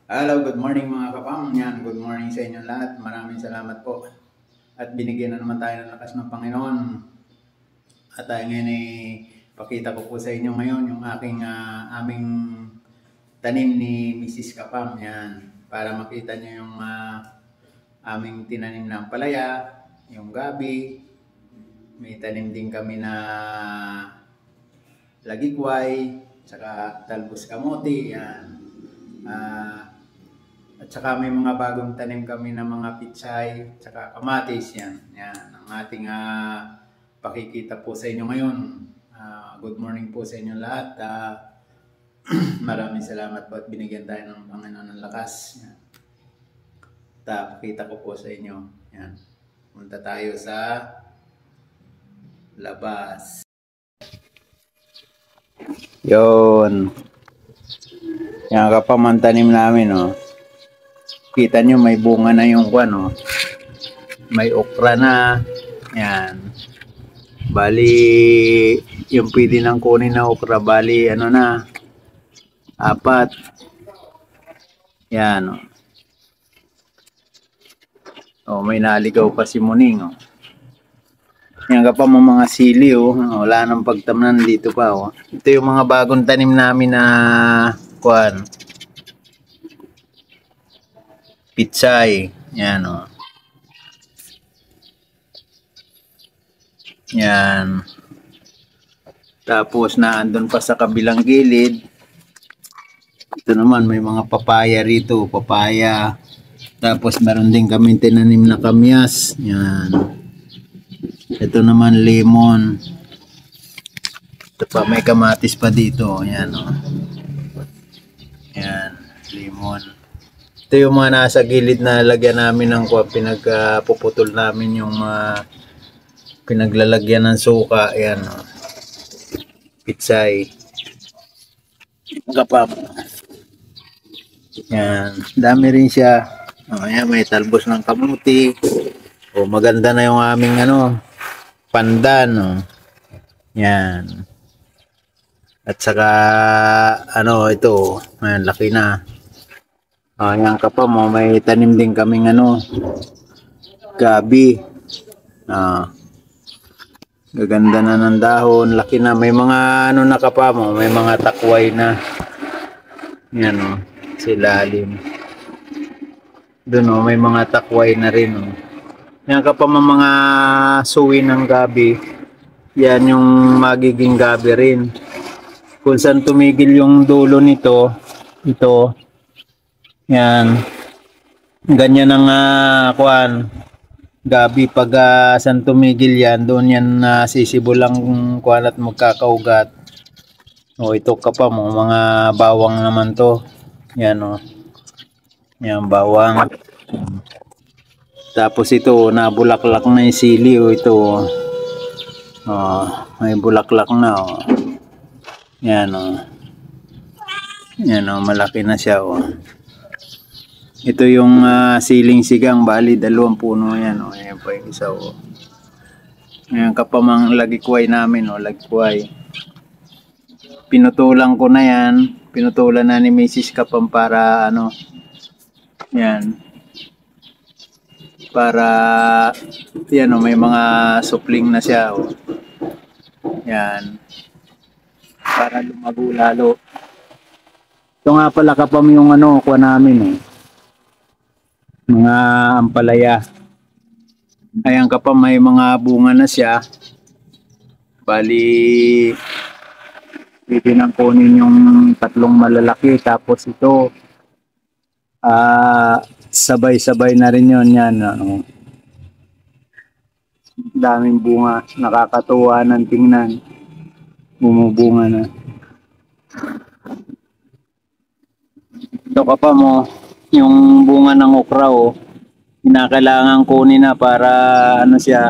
Hello, good morning mga kapam. Yan, good morning sa inyo lahat. Maraming salamat po. At binigyan na naman tayo ng lakas ng Panginoon. At tayo ngayon ay pakita ko po sa inyo ngayon yung aming tanim ni Mrs. Kapam. Yan, para makita nyo yung aming tinanim na ampalaya, yung gabi. May tanim din kami na lagikway, saka talbos kamote. Yan. At saka may mga bagong tanim kami na mga pitsay, saka kamatis yan. Yan ang ating pakikita po sa inyo ngayon. Good morning po sa inyo lahat. Maraming salamat po at binigyan tayo ng Panginoon ng lakas. Yan. Pakita ko po sa inyo. Yan. Punta tayo sa labas. Yon. Yan kapamantanim namin, oh. Kita nyo may bunga na yung ano, may okra na. Yan. Bali, yung pwede nang kunin na okra, bali ano na, 4. Yan. Oh, may naligaw pa si Muning. Oh. Yan ka pa mga sili. Oh. Wala nang pagtamnan dito pa. Oh. Ito yung mga bagong tanim namin na kuwan. Pitsay. Yan o. Yan. Tapos na andun pa sa kabilang gilid. Ito naman may mga papaya rito. Papaya. Tapos meron din kami tinanim na kamyas. Yan. Ito naman lemon. Ito pa may kamatis pa dito. Yan o. Yan. Lemon. Ito yung mga nasa gilid na lagyan namin ng pinagpuputol namin yung pinaglalagyan ng suka. Ayan. Pitsay. Kapap. Yan. Dami rin siya. Ayan, may talbos ng kamuti. Maganda na yung aming pandan. Yan. At saka ito. Ayan, laki na. Yan ka pa mo, may tanim din kaming gabi. Gaganda na ng dahon, laki na. May mga na ka pa mo, may mga takway na. Yan o, silalim. Doon may mga takway na rin o. Yan ka pa mga suwi ng gabi. Yan yung magiging gabi rin. Kung saan tumigil yung dulo nito, ito. Yan. Ganyan ang gabi pag saan tumigil yan, doon yan sisibol ang kuwan at magkakaugat. Ito ka pa mo, mga bawang naman to. Yan o. Yan, bawang. Tapos ito, nabulaklak na yung sili o ito. May bulaklak na o. Yan o. Yan o, malaki na siya o. Ito yung siling sigang, bali 2 puno yan. Ayan pa yung isa. Ayan kapamang lagikway namin. Lagikway. Pinutulan ko na yan. Pinutulan na ni Mrs. Kapam para yan. Para yan may mga supling na siya. Yan. Para lumago lalo. Ito nga pala kapam yung kuha namin mga ampalaya. Ayan ka pa, may mga bunga na siya. Bali pwede nang kunin yung 3 malalaki. Tapos ito sabay-sabay na rin yun. Yan daming bunga, nakakatuwa ng tingnan. Bumubunga na. Ito ka pa mo yung bunga ng okra kinakailangan kunin na para siya.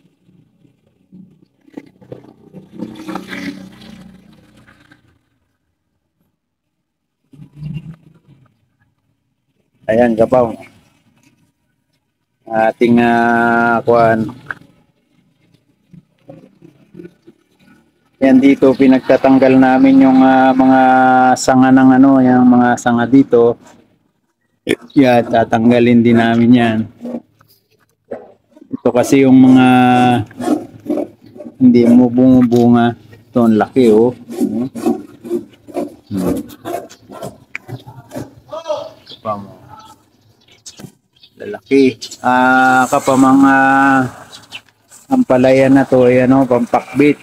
Ayan kapaw. Ating kuan. Yan dito pinagtatanggal namin yung mga sanga ng yung mga sanga dito. Yeah, tatanggalin din namin yan. Ito kasi yung mga hindi mo bumubunga. Ito ang laki oh. Pa mo. Lalaki. Kapag mga ampalaya na to, ay ano, pampakbit.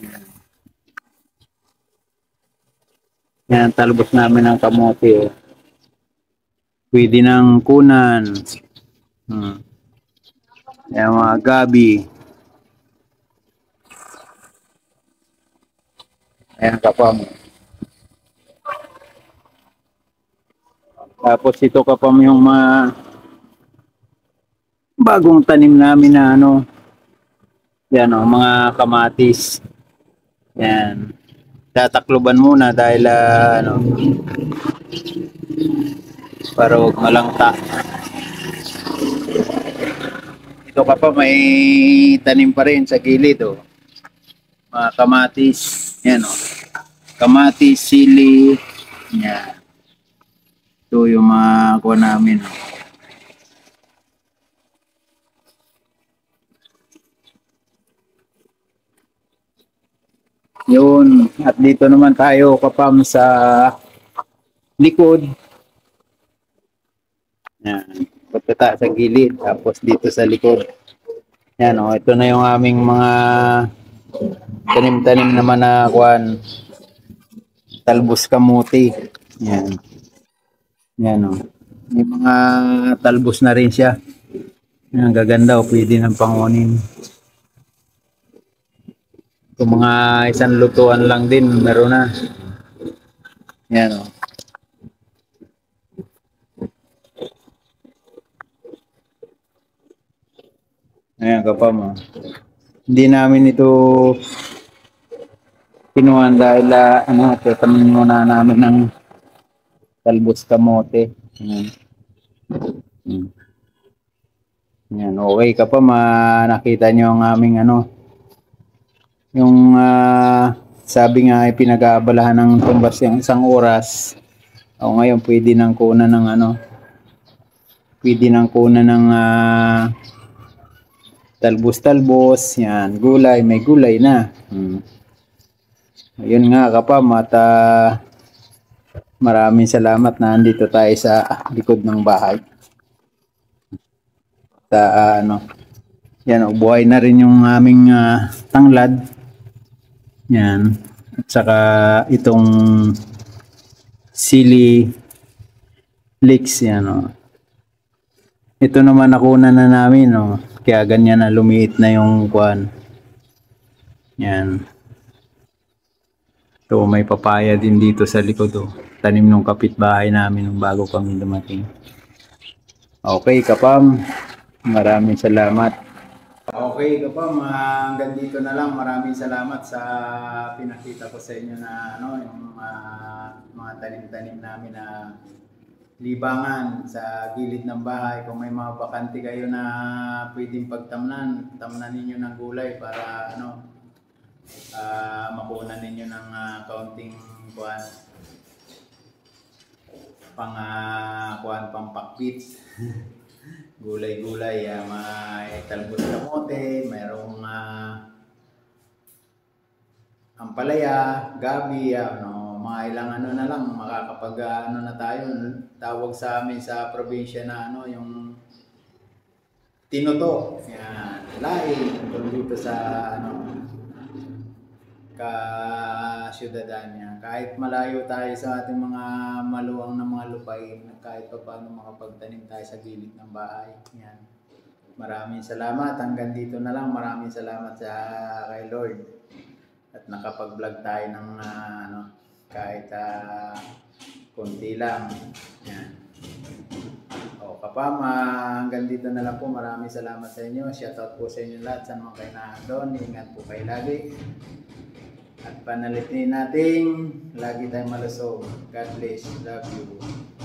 Yan, talbos namin ng kamote oh. Pwede ng kunan. Yan mga gabi. Ayan kapam. Tapos ito kapam yung mga bagong tanim namin na ano. Yan o, mga kamatis. Yan. Tatakloban muna dahil ano, para huwag malangta. Ito kapam may tanim pa rin sa gilid o. Mga kamatis. Yan o. Kamatis, sili. Yan. Ito yung mga kuha namin. Yun. At dito naman tayo kapam sa likod. Yan. Pagkata sa gilid. Tapos dito sa likod. Yan o. Ito na yung aming mga tanim-tanim naman na kuhan. Talbos kamuti. Yan. Yan o. May mga talbos na rin siya. Yan, gaganda o. Pwede ng pangunin. Kung mga isang lutuan lang din, meron na. Yan o. Ayan kapam o. Hindi namin ito kinuhan dahil ano, tatamin muna namin ng talbos kamote. Yan, okay kapam, nakita nyo ang aming ano, yung sabi nga ay pinag-aabalahan ng tumbas yung isang oras. O ngayon pwede nang kunan ng ano, pwede nang kunan ng talbos-talbos. Yan, gulay, may gulay na. Ayun nga kapam, at maraming salamat na andito tayo sa likod ng bahay. At ano, yan, buhay na rin yung aming tanglad. Yan. At saka itong sili leeks, yan o. Ito naman nakunan na namin o. Kaya ganyan na lumiit na yung kuwan. Yan. So may papaya din dito sa likod o. Tanim ng kapitbahay namin nung bago kami dumating. Okay kapam. Maraming salamat. Okay kapam, hanggang dito na lang. Maraming salamat sa pinakita ko sa inyo na ano, yung mga tanim-tanim namin na libangan sa gilid ng bahay. Kung may mga bakante kayo na pwedeng pagtamnan, tamnan ninyo ng gulay para ano, makunan ninyo ng kaunting kuwan, pampakpits. Gulay-gulay, may talbos kamote, mayroong ampalaya, gabi, ano, mga ilang ano na lang, makakapag ano na tayo, tawag sa amin sa probinsya na ano, yung tinoto. Yan, lahi, dito sa ano, ka-syudadan niya. Kahit malayo tayo sa ating mga maluwang na mga lupain, kahit pa paano makapagtanim tayo sa gilid ng bahay. Yan. Maraming salamat. Hanggang dito na lang. Maraming salamat sa kay Lord. At nakapag-vlog tayo ng ano, kahit konti lang. Yan. O kapam, hanggang dito na lang po. Maraming salamat sa inyo. Shoutout po sa inyo lahat. Saan mga kayo doon. Ingat po kayo lagi. At panalitin natin, lagi tayong malusog. God bless. Love you.